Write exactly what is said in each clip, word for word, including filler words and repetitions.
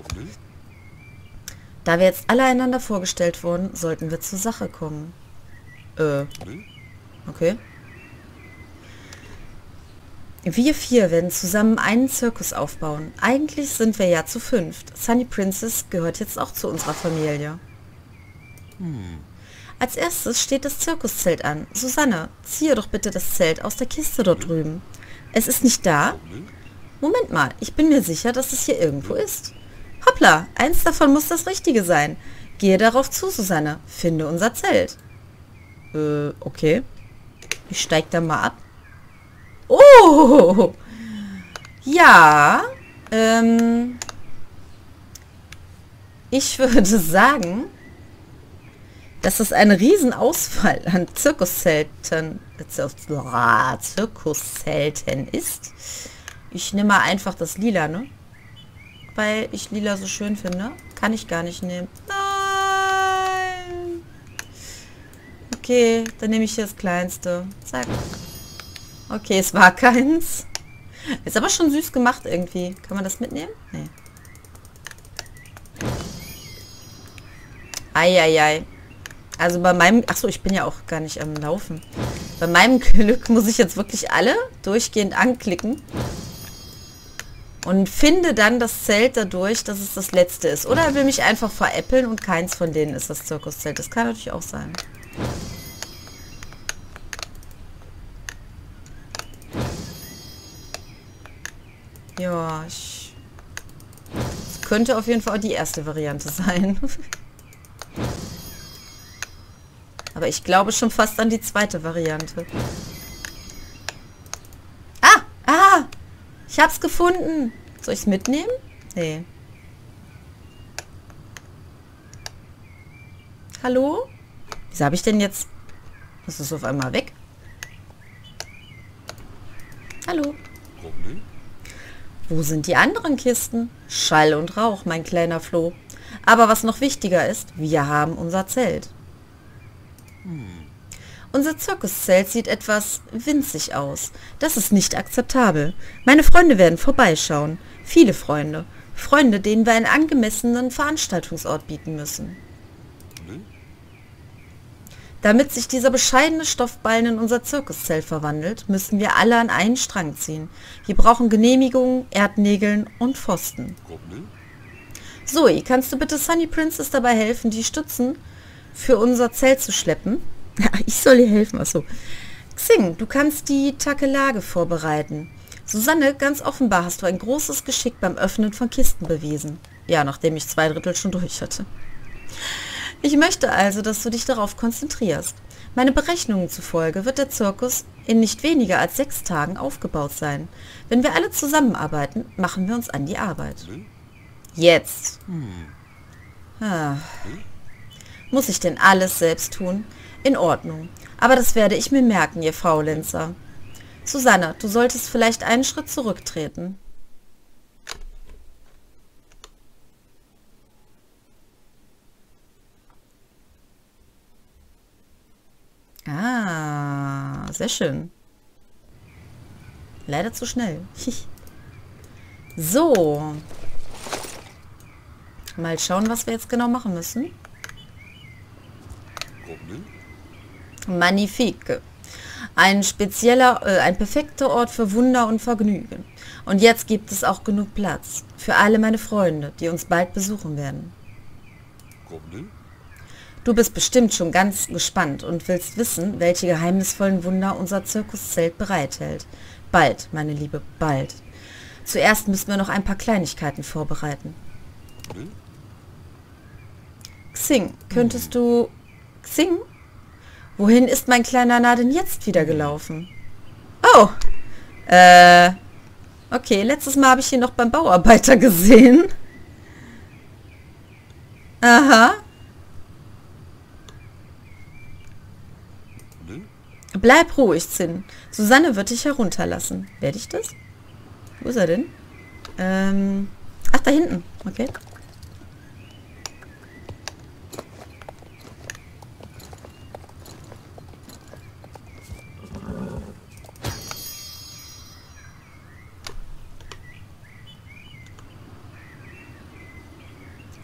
Da wir jetzt alle einander vorgestellt wurden, sollten wir zur Sache kommen. Äh, okay. Wir vier werden zusammen einen Zirkus aufbauen. Eigentlich sind wir ja zu fünft. Sunny Princess gehört jetzt auch zu unserer Familie. Hm. Als erstes steht das Zirkuszelt an. Susanne, ziehe doch bitte das Zelt aus der Kiste dort drüben. Es ist nicht da? Moment mal, ich bin mir sicher, dass es hier irgendwo ist. Hoppla, eins davon muss das Richtige sein. Gehe darauf zu, Susanne. Finde unser Zelt. Äh, okay. Ich steig da mal ab. Oh! Ja. Ähm. Ich würde sagen, dass es eine Riesenauswahl an Zirkuszelten, Zirkuszelten ist. Ich nehme mal einfach das Lila, ne? Weil ich Lila so schön finde. Kann ich gar nicht nehmen. Nein! Okay, dann nehme ich hier das kleinste. Zack. Okay, es war keins. Ist aber schon süß gemacht irgendwie. Kann man das mitnehmen? Nee. Eieiei. Also bei meinem... Achso, ich bin ja auch gar nicht am Laufen. Bei meinem Glück muss ich jetzt wirklich alle durchgehend anklicken. Und finde dann das Zelt dadurch, dass es das letzte ist. Oder er will mich einfach veräppeln und keins von denen ist das Zirkuszelt. Das kann natürlich auch sein. Ja, ich... Das könnte auf jeden Fall auch die erste Variante sein. Aber ich glaube schon fast an die zweite Variante. Ah! Ah! Ich hab's gefunden! Soll ich's mitnehmen? Nee. Hallo? Wieso habe ich denn jetzt... Ist es auf einmal weg? Hallo? Wo sind die anderen Kisten? Schall und Rauch, mein kleiner Floh. Aber was noch wichtiger ist, wir haben unser Zelt. Hm. Unser Zirkuszelt sieht etwas winzig aus. Das ist nicht akzeptabel. Meine Freunde werden vorbeischauen. Viele Freunde. Freunde, denen wir einen angemessenen Veranstaltungsort bieten müssen. Damit sich dieser bescheidene Stoffballen in unser Zirkuszelt verwandelt, müssen wir alle an einen Strang ziehen. Wir brauchen Genehmigungen, Erdnägeln und Pfosten. Zoe, kannst du bitte Sunny Princess dabei helfen, die Stützen für unser Zelt zu schleppen? Ich soll ihr helfen, achso. Xing, du kannst die Takelage vorbereiten. Susanne, ganz offenbar hast du ein großes Geschick beim Öffnen von Kisten bewiesen. Ja, nachdem ich zwei Drittel schon durch hatte. Ich möchte also, dass du dich darauf konzentrierst. Meine Berechnungen zufolge wird der Zirkus in nicht weniger als sechs Tagen aufgebaut sein. Wenn wir alle zusammenarbeiten, machen wir uns an die Arbeit. Jetzt. Ah. Muss ich denn alles selbst tun? In Ordnung. Aber das werde ich mir merken, ihr Faulenzer. Susanne, du solltest vielleicht einen Schritt zurücktreten. Ah, sehr schön. Leider zu schnell. So. Mal schauen, was wir jetzt genau machen müssen. Magnifique. Ein spezieller, äh, ein perfekter Ort für Wunder und Vergnügen. Und jetzt gibt es auch genug Platz für alle meine Freunde, die uns bald besuchen werden. Du bist bestimmt schon ganz gespannt und willst wissen, welche geheimnisvollen Wunder unser Zirkuszelt bereithält. Bald, meine Liebe, bald. Zuerst müssen wir noch ein paar Kleinigkeiten vorbereiten. Xing, könntest du... Xing? Wohin ist mein kleiner Narr denn jetzt wieder gelaufen? Oh! Äh... Okay, letztes Mal habe ich ihn noch beim Bauarbeiter gesehen. Aha. Bleib ruhig, Zinn. Susanne wird dich herunterlassen. Werde ich das? Wo ist er denn? Ähm... Ach, da hinten. Okay.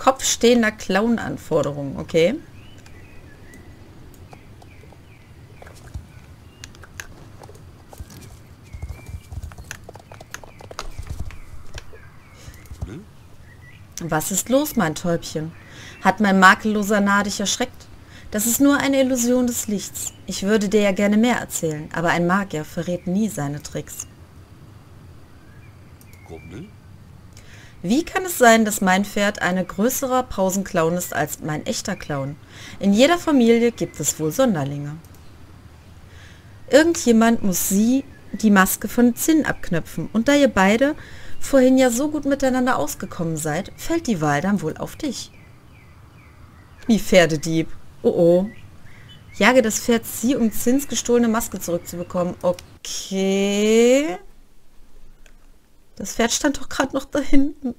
Kopf stehender Clown-Anforderungen, okay? Was ist los, mein Täubchen? Hat mein makelloser Narr dich erschreckt? Das ist nur eine Illusion des Lichts. Ich würde dir ja gerne mehr erzählen, aber ein Magier verrät nie seine Tricks. Wie kann es sein, dass mein Pferd ein größerer Pausenclown ist als mein echter Clown? In jeder Familie gibt es wohl Sonderlinge. Irgendjemand muss sie die Maske von Zinn abknöpfen, und da ihr beide vorhin ja so gut miteinander ausgekommen seid, fällt die Wahl dann wohl auf dich. Wie Pferdedieb. Oh oh. Jage das Pferd sie, um Zinns gestohlene Maske zurückzubekommen. Okay. Das Pferd stand doch gerade noch da hinten.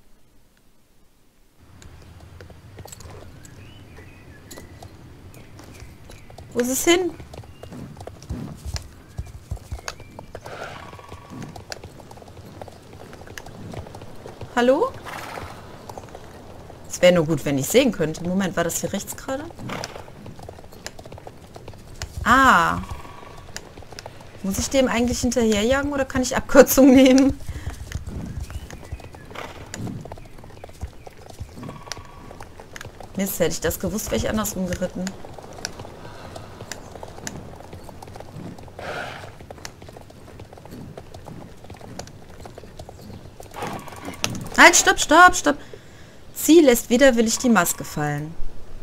Wo ist es hin? Hallo? Es wäre nur gut, wenn ich sehen könnte. Moment, war das hier rechts gerade? Ah. Muss ich dem eigentlich hinterherjagen oder kann ich Abkürzung nehmen? Mist, hätte ich das gewusst, wäre ich andersrum geritten. Halt, stopp, stopp, stopp. Sie lässt widerwillig die Maske fallen.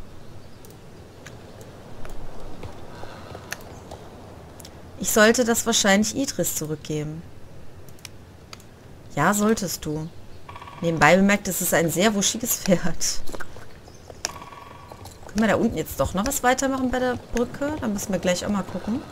Ich sollte das wahrscheinlich Idris zurückgeben. Ja, solltest du. Nebenbei bemerkt, es ist ein sehr wuschiges Pferd. Können wir da unten jetzt doch noch was weitermachen bei der Brücke? Da müssen wir gleich auch mal gucken.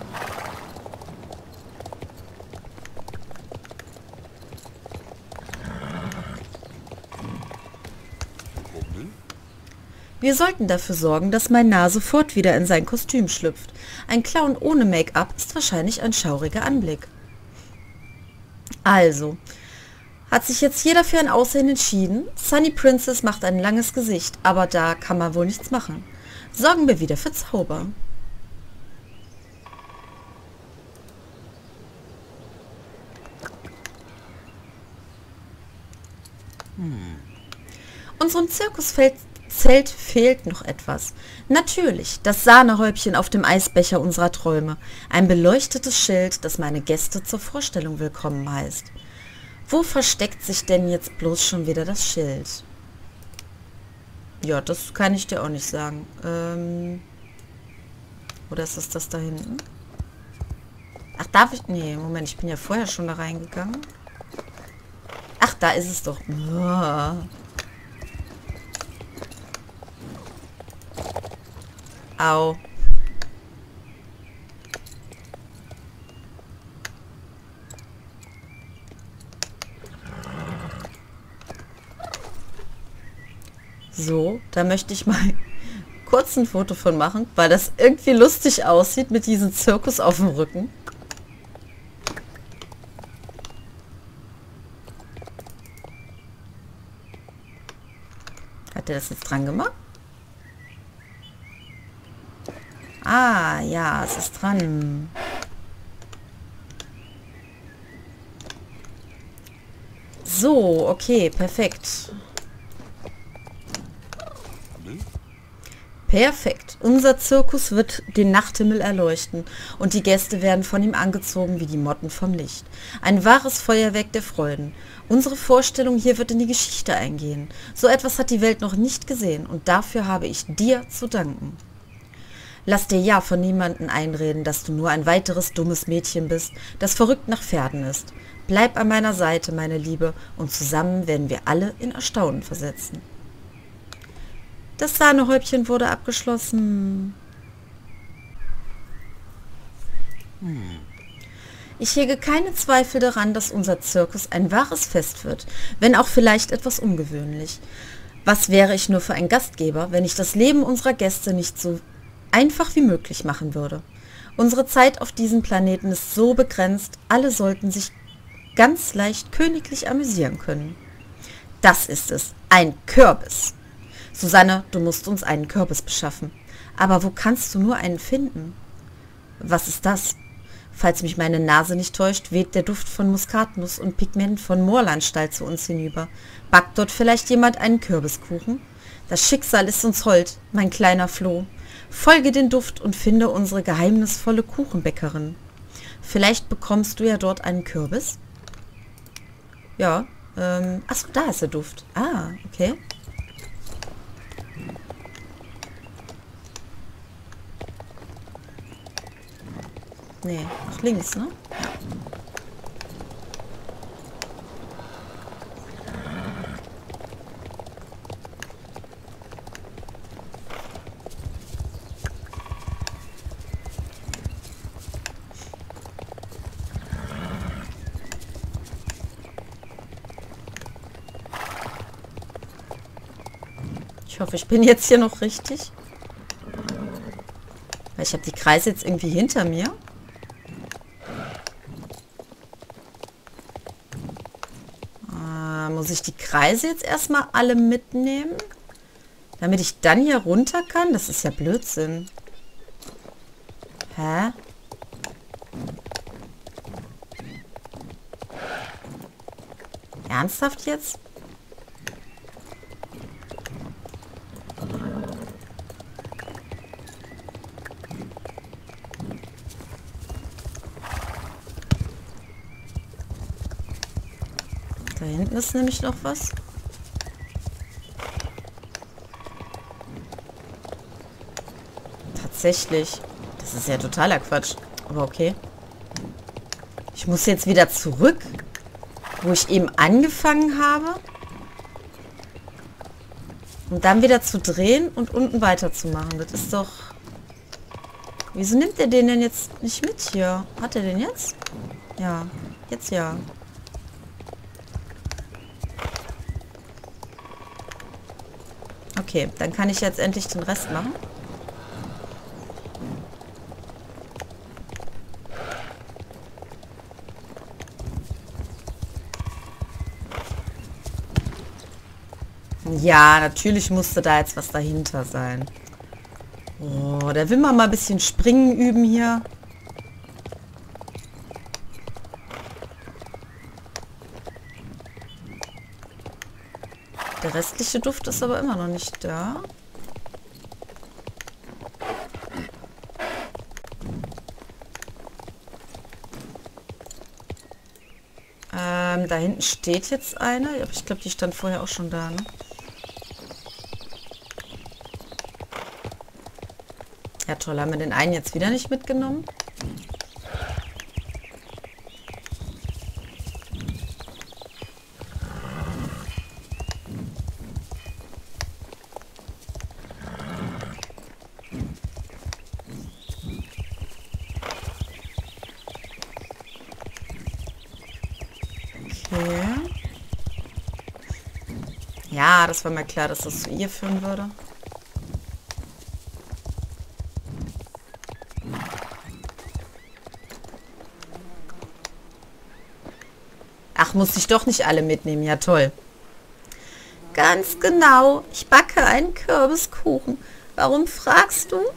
Wir sollten dafür sorgen, dass mein Narr sofort wieder in sein Kostüm schlüpft. Ein Clown ohne Make-up ist wahrscheinlich ein schauriger Anblick. Also, hat sich jetzt jeder für ein Aussehen entschieden? Sunny Princess macht ein langes Gesicht, aber da kann man wohl nichts machen. Sorgen wir wieder für Zauber. Hm. Unserem Zirkusfeld Zelt fehlt noch etwas. Natürlich, das Sahnehäubchen auf dem Eisbecher unserer Träume. Ein beleuchtetes Schild, das meine Gäste zur Vorstellung willkommen heißt. Wo versteckt sich denn jetzt bloß schon wieder das Schild? Ja, das kann ich dir auch nicht sagen. Ähm, oder ist das das da hinten? Ach, darf ich... Nee, Moment, ich bin ja vorher schon da reingegangen. Ach, da ist es doch. Oh. Au. So, da möchte ich mal kurz ein Foto von machen, weil das irgendwie lustig aussieht mit diesem Zirkus auf dem Rücken. Hat der das jetzt dran gemacht? Ah, ja, es ist dran. So, okay, perfekt. Perfekt. Unser Zirkus wird den Nachthimmel erleuchten und die Gäste werden von ihm angezogen wie die Motten vom Licht. Ein wahres Feuerwerk der Freuden. Unsere Vorstellung hier wird in die Geschichte eingehen. So etwas hat die Welt noch nicht gesehen und dafür habe ich dir zu danken. Lass dir ja von niemandem einreden, dass du nur ein weiteres dummes Mädchen bist, das verrückt nach Pferden ist. Bleib an meiner Seite, meine Liebe, und zusammen werden wir alle in Erstaunen versetzen. Das Sahnehäubchen wurde abgeschlossen. Hm. Ich hege keine Zweifel daran, dass unser Zirkus ein wahres Fest wird, wenn auch vielleicht etwas ungewöhnlich. Was wäre ich nur für ein Gastgeber, wenn ich das Leben unserer Gäste nicht so einfach wie möglich machen würde. Unsere Zeit auf diesem Planeten ist so begrenzt, alle sollten sich ganz leicht königlich amüsieren können. Das ist es, ein Kürbis. Susanne, du musst uns einen Kürbis beschaffen. Aber wo kannst du nur einen finden? Was ist das? Falls mich meine Nase nicht täuscht, weht der Duft von Muskatnuss und Pigment von Moorlandstall zu uns hinüber. Backt dort vielleicht jemand einen Kürbiskuchen? Das Schicksal ist uns hold, mein kleiner Floh. Folge den Duft und finde unsere geheimnisvolle Kuchenbäckerin. Vielleicht bekommst du ja dort einen Kürbis? Ja, ähm, achso, da ist der Duft. Ah, okay. Nee, nach links, ne? Ich hoffe, ich bin jetzt hier noch richtig. Weil ich habe die Kreise jetzt irgendwie hinter mir. Äh, muss ich die Kreise jetzt erstmal alle mitnehmen? Damit ich dann hier runter kann? Das ist ja Blödsinn. Hä? Ernsthaft jetzt? Da hinten ist nämlich noch was. Tatsächlich. Das ist ja totaler Quatsch. Aber okay. Ich muss jetzt wieder zurück, wo ich eben angefangen habe. Und dann wieder zu drehen und unten weiterzumachen. Das ist doch... Wieso nimmt er den denn jetzt nicht mit hier? Hat er den jetzt? Ja. Jetzt ja. Okay, dann kann ich jetzt endlich den Rest machen. Ja, natürlich musste da jetzt was dahinter sein. Oh, da will man mal ein bisschen springen üben hier. Der restliche Duft ist aber immer noch nicht da. Ähm, da hinten steht jetzt eine. Aber ich glaube, die stand vorher auch schon da, ne? Ja, toll. Haben wir den einen jetzt wieder nicht mitgenommen? Okay. Ja, das war mir klar, dass das zu ihr führen würde. Ach, musste ich doch nicht alle mitnehmen. Ja, toll. Ganz genau. Ich backe einen Kürbiskuchen. Warum fragst du?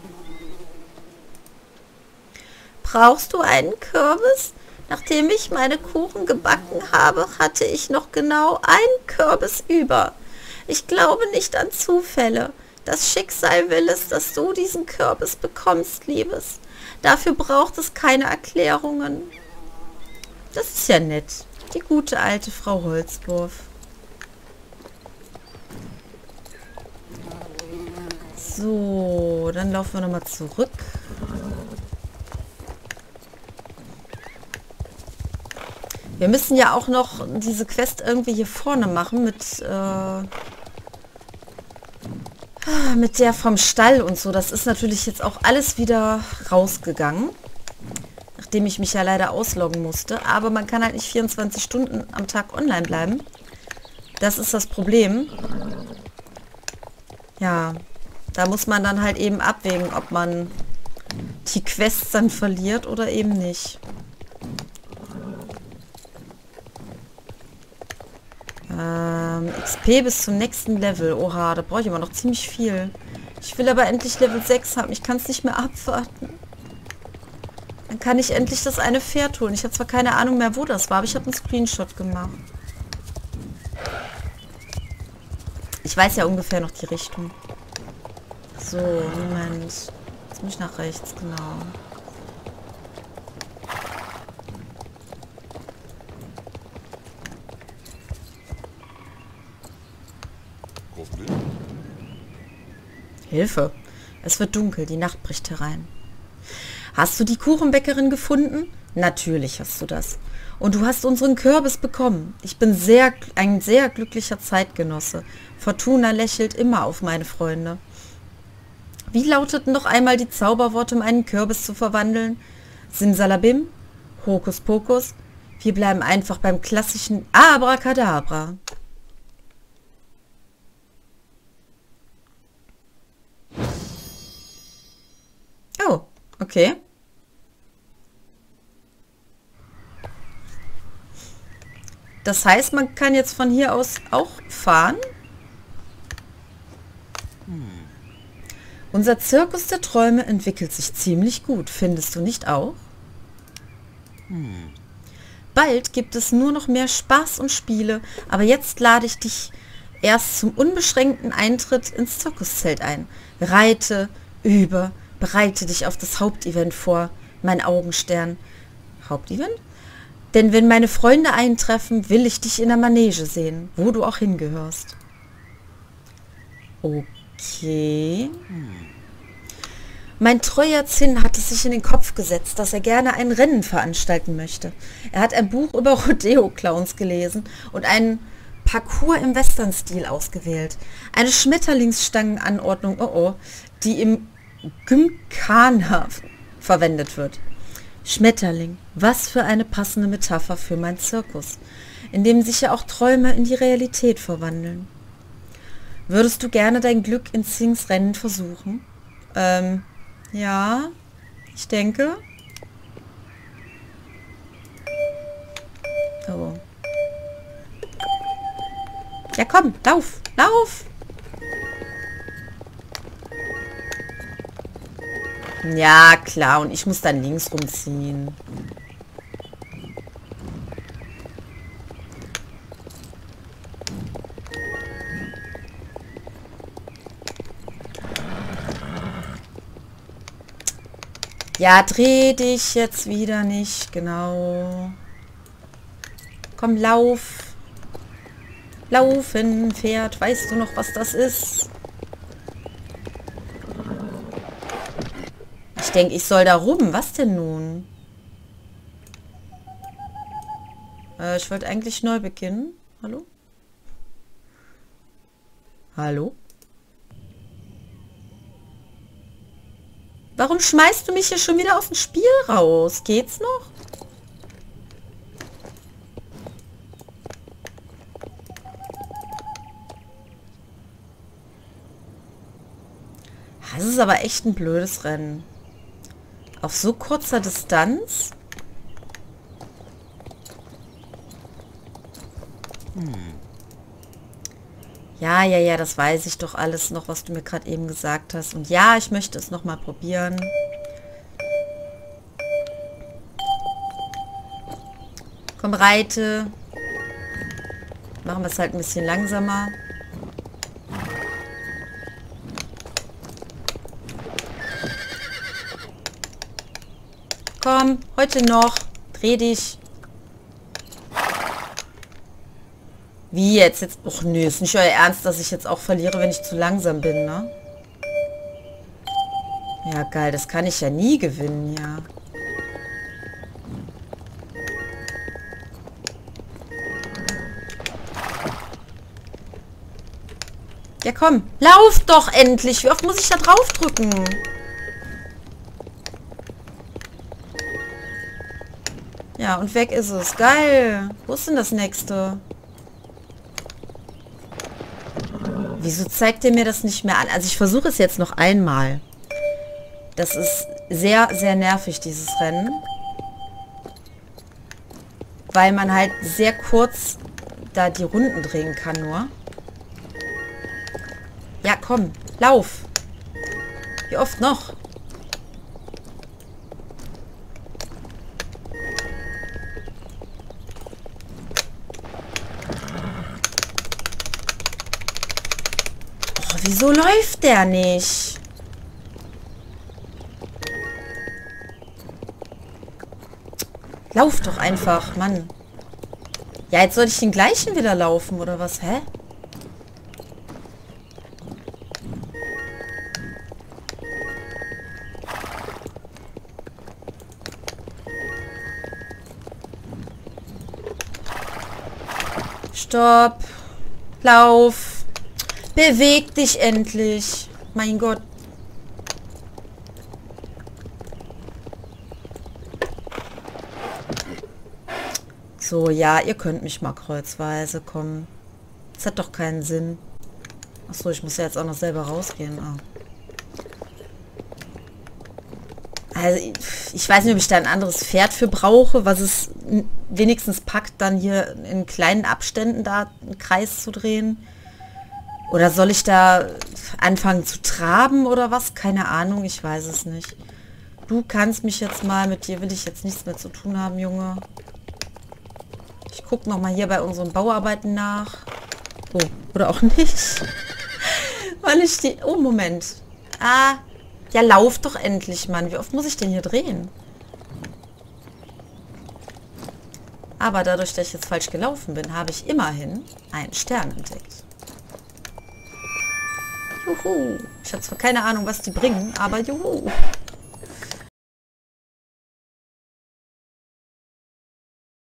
Brauchst du einen Kürbis? Nachdem ich meine Kuchen gebacken habe, hatte ich noch genau einen Kürbis über. Ich glaube nicht an Zufälle. Das Schicksal will es, dass du diesen Kürbis bekommst, Liebes. Dafür braucht es keine Erklärungen. Das ist ja nett. Die gute alte Frau Holzdorf. So, dann laufen wir nochmal zurück. Wir müssen ja auch noch diese Quest irgendwie hier vorne machen mit, äh, mit der vom Stall und so. Das ist natürlich jetzt auch alles wieder rausgegangen. Nachdem ich mich ja leider ausloggen musste. Aber man kann halt nicht vierundzwanzig Stunden am Tag online bleiben. Das ist das Problem. Ja, da muss man dann halt eben abwägen, ob man die Quests dann verliert oder eben nicht. Ähm, X P bis zum nächsten Level. Oha, da brauche ich aber noch ziemlich viel. Ich will aber endlich Level sechs haben. Ich kann es nicht mehr abwarten. Dann kann ich endlich das eine Pferd holen. Ich habe zwar keine Ahnung mehr, wo das war, aber ich habe einen Screenshot gemacht. Ich weiß ja ungefähr noch die Richtung. So, Moment. Jetzt muss ich nach rechts, genau. Hilfe. Es wird dunkel, die Nacht bricht herein. Hast du die Kuchenbäckerin gefunden? Natürlich hast du das. Und du hast unseren Kürbis bekommen. Ich bin sehr, ein sehr glücklicher Zeitgenosse. Fortuna lächelt immer auf meine Freunde. Wie lauteten noch einmal die Zauberworte, um einen Kürbis zu verwandeln? Simsalabim? Hokuspokus? Wir bleiben einfach beim klassischen Abracadabra. Oh, okay. Das heißt, man kann jetzt von hier aus auch fahren? Hm. Unser Zirkus der Träume entwickelt sich ziemlich gut, findest du nicht auch? Hm. Bald gibt es nur noch mehr Spaß und Spiele, aber jetzt lade ich dich erst zum unbeschränkten Eintritt ins Zirkuszelt ein. Reite, übe, bereite dich auf das Hauptevent vor, mein Augenstern. Hauptevent? Denn wenn meine Freunde eintreffen, will ich dich in der Manege sehen, wo du auch hingehörst. Okay. Hm. Mein treuer Zinn hat es sich in den Kopf gesetzt, dass er gerne ein Rennen veranstalten möchte. Er hat ein Buch über Rodeo-Clowns gelesen und einen Parcours im Western-Stil ausgewählt. Eine Schmetterlingsstangenanordnung, oh oh, die im Gymkhana verwendet wird. Schmetterling, was für eine passende Metapher für meinen Zirkus, in dem sich ja auch Träume in die Realität verwandeln. Würdest du gerne dein Glück in Sings Rennen versuchen? Ähm, ja, ich denke. Oh. Ja komm, lauf, lauf! Ja, klar. Und ich muss dann links rumziehen. Ja, dreh dich jetzt wieder nicht. Genau. Komm, lauf. Laufen, Pferd. Weißt du noch, was das ist? Ich denke, ich soll da rum. Was denn nun? Äh, ich wollte eigentlich neu beginnen. Hallo? Hallo? Warum schmeißt du mich hier schon wieder aus dem Spiel raus? Geht's noch? Das ist aber echt ein blödes Rennen. Auf so kurzer Distanz? Hm. Ja, ja, ja, das weiß ich doch alles noch, was du mir gerade eben gesagt hast. Und ja, ich möchte es nochmal probieren. Komm, reite. Machen wir es halt ein bisschen langsamer. Komm, heute noch. Dreh dich. Wie jetzt? Jetzt? Och nö, ist nicht euer Ernst, dass ich jetzt auch verliere, wenn ich zu langsam bin, ne? Ja, geil. Das kann ich ja nie gewinnen, ja. Ja, komm. Lauf doch endlich. Wie oft muss ich da drauf drücken? Ja, und weg ist es. Geil. Wo ist denn das nächste? Wieso zeigt ihr mir das nicht mehr an? Also ich versuche es jetzt noch einmal. Das ist sehr, sehr nervig, dieses Rennen. Weil man halt sehr kurz da die Runden drehen kann nur. Ja, komm, lauf. Wie oft noch? Oh, wieso läuft der nicht? Lauf doch einfach, Mann. Ja, jetzt soll ich den gleichen wieder laufen, oder was? Hä? Stopp. Lauf. Beweg dich endlich. Mein Gott. So, ja, ihr könnt mich mal kreuzweise kommen. Das hat doch keinen Sinn. Achso, ich muss ja jetzt auch noch selber rausgehen. Ah. Also, ich, ich weiß nicht, ob ich da ein anderes Pferd für brauche, was es wenigstens packt, dann hier in kleinen Abständen da einen Kreis zu drehen. Oder soll ich da anfangen zu traben oder was? Keine Ahnung, ich weiß es nicht. Du kannst mich jetzt mal, mit dir will ich jetzt nichts mehr zu tun haben, Junge. Ich gucke nochmal hier bei unseren Bauarbeiten nach. Oh, oder auch nicht. Weil ich die... Oh, Moment. Ah, ja, lauf doch endlich, Mann. Wie oft muss ich denn hier drehen? Aber dadurch, dass ich jetzt falsch gelaufen bin, habe ich immerhin einen Stern entdeckt. Juhu. Ich habe zwar keine Ahnung, was die bringen, aber juhu.